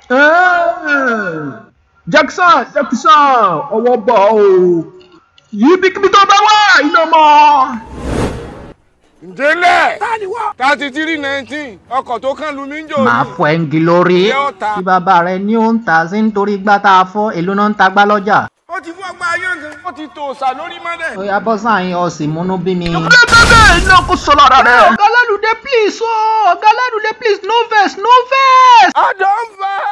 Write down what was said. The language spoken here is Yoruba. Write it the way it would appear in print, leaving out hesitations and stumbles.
Jackson ọwọ́ bọ̀ o yìí bí kíbi tó bá wà iná mọ́. Ǹjẹ́lẹ̀ 3319 ọkọ̀ tó kàn lu mí ń jò. Màá fọ ẹ́ńgì lórí tí bàbá rẹ ní ó ń ta sí nítorí gbá tá a fọ́ èlò náà ń ta gbá lọ́jà. Ó ti fún ọgbà ayán gan. Ó ti tò òòsà lórí mọ́lẹ̀. Ó yá bọ́ sáàyìn ọ̀sìn múnú bí mi. bẹ́ẹ̀ iná kò sọ lára rẹ. Ọ̀gá Lálùdé please no vex. Adọ́nfà.